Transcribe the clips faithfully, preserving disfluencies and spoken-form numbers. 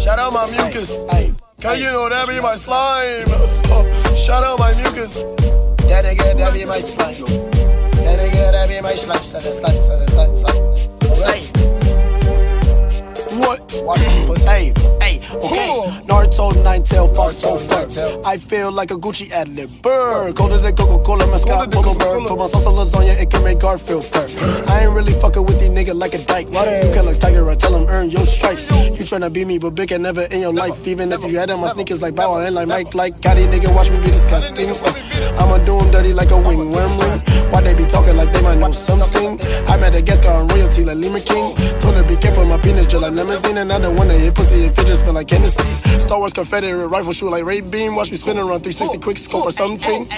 Shout out my mucus. Cause you know that be my slime. Shout out my mucus. That nigga, that be my slime. That nigga, that be my slime. Slime, slime, slime, slime. Alright. What? Watch this pussy. Hey, hey, okay. Naruto, Ninetale, Fox, Bird. I feel like a Gucci ad-lib. Bird. Colder than Coca-Cola, mascot, polo bird. Put my sauce on lasagna, it can make Garfield purr. I ain't really fucking with these niggas like a dyke. You can like Tiger, I tell him earn your stripes. You tryna beat me, but big and never in your life. Even if you had on my sneakers like Bow and like Mike, like Gotti, nigga, watch me be disgusting. I'ma do him dirty like a wing worm ring. Why they be talking like they might know something? I met a guest car on royalty like Lima King. Told her be careful, my penis gel like limousine. And I don't wanna hit pussy if it just smell like Hennessy. Star Wars Confederate rifle shoot like Ray Beam. Watch me spin around three sixty quick scope or something.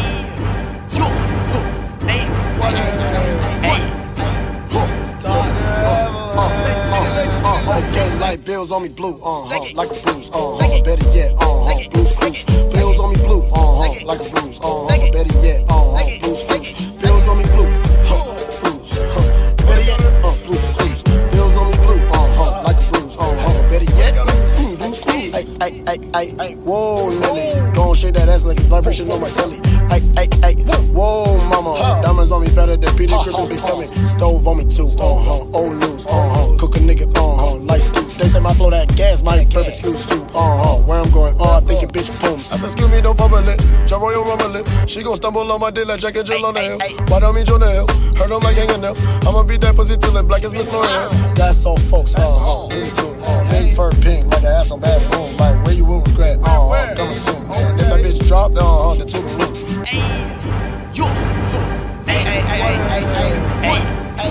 Okay, light bills on me blue, uh huh, like a bruise, uh huh, better yet, uh huh, blues cruise. Bills on me blue, uh huh, like a bruise, uh huh, better yet, uh huh, blues cruise. Bills on me blue, huh, bruise, huh, better yet, uh, blues cruise. Bills on me blue, uh huh, like a bruise, uh huh, better yet, mm, blues cruise. Ay, ay, ay, ay, ay, whoa, Nelly, gon' shake that ass like it's vibration on my celly. Ay, ay, ay, whoa, mama, diamonds on me fatter than Peter Griffin, big stomach. Stove on me too, uh huh, old news, uh huh, cook a nigga, uh huh, like stew. They say my flow that gas, my perfect excuse you, uh huh, where I'm going, uh, I think your bitch pooms. Excuse me, don't fumble it, Ja Royal rumble it. She gon' stumble on my dick like Jack and Jill on the hill. Why don't me Jonah Hill? Hurt him like hanging nail. I'ma beat that pussy till it black as Miss L'Oreal. That's all folks, uh huh, me too, uh, big fur pink, like the ass on bad boom. Like where you will regret, uh huh, coming soon. If that bitch dropped, uh huh, the two room. Yo, hey, hey, hey, hey, hey, hey,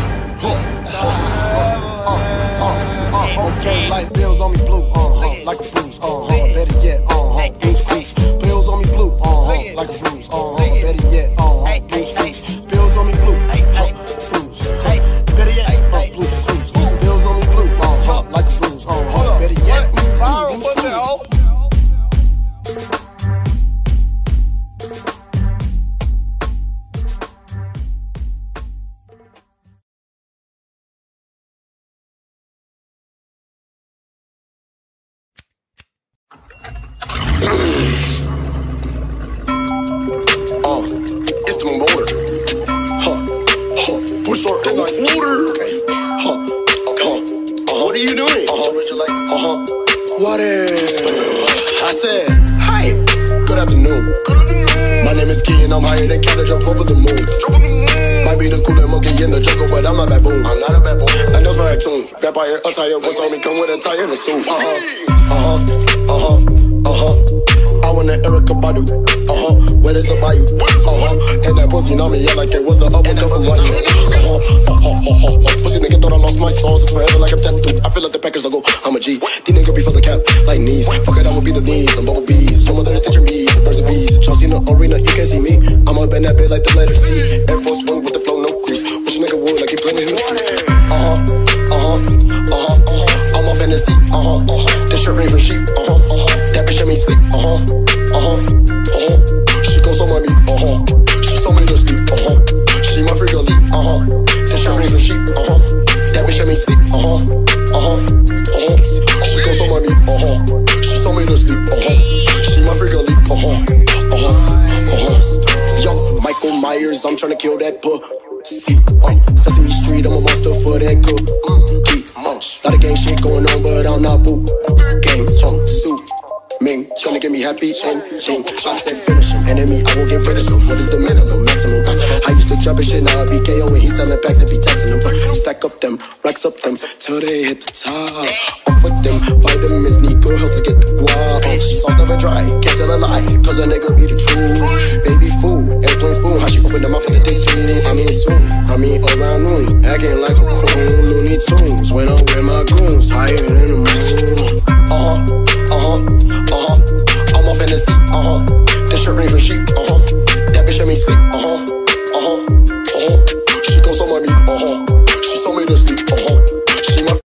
okay, light bills on me blue, uh huh, like a bruise, uh huh, better yet, uh huh, blues cruise. Bills on me blue, uh huh, like a bruise, uh huh, better yet, uh huh, blues cruise. Bills on me blue, huh, bruise, better yet, uh, blues cruise. Bills on me blue, uh huh, like a bruise, uh huh, better yet, viral, what's that, oh? Uh, it's the motor. Huh, huh, push start in like water. Okay, huh, okay, uh-huh. What are you doing? Uh-huh, what you like? Uh-huh, what is? I said, hi, good afternoon. My name is Key and I'm higher than Canada, jump over the moon. Might be the coolest monkey in the jungle, but I'm not baboon. I'm not a baboon. I know my tune. Vampire attire, what's on me? Come with a tie and a suit. Uh-huh, uh-huh, uh-huh, uh-huh. I want an Erica Badu, uh-huh, where there's a bayou, uh-huh, and that pussy on me, yeah, like it was a up and down one, uh-huh, uh-huh, uh-huh, pussy nigga thought I lost my soul, it's forever like a tattoo, I feel like the package logo, I'm a G, these nigga be for the cap, like knees, fuck it, I will be the knees, I'm bubble bees, your mother is teaching me, the birds and bees, Chelsea in the arena, you can't see me, I'm up in that bed like the letter C, Air Force One with the flow, no crease, wish a nigga would like he playing in the street, uh-huh, uh-huh, uh-huh, uh-huh, I'm off Fantasy, uh-huh, uh-huh, this shirt made from sheep, uh-huh, uh-huh, that bitch let me sleep, uh-huh, uh-huh, uh-huh, she gon' so me, uh-huh, she so me to sleep, uh-huh, she my freak elite, uh-huh, this shirt made from sheep, uh-huh, that bitch let me sleep, uh-huh, uh-huh, uh-huh, she gon' so me, uh-huh, she so me to sleep, uh-huh, she my freak elite, uh-huh, uh-huh, uh-huh, yo, Michael Myers, I'm tryna kill that pussy, uh, Sesame Street, I'm a monster for that cookie, uh, lot of gang shit going on, but I'm not boo, gang, uh, soup. Ming, tryna get me happy ending. I said finish him, enemy, I will get rid of them. What is the minimum, maximum? I used to drop a shit, now I be K O and he selling packs and be taxing them. Stack up them, racks up them, till they hit the top. Off with them, vitamins, need good health to get the guap. She sauce never dry, can't tell a lie, cause a nigga be the truth.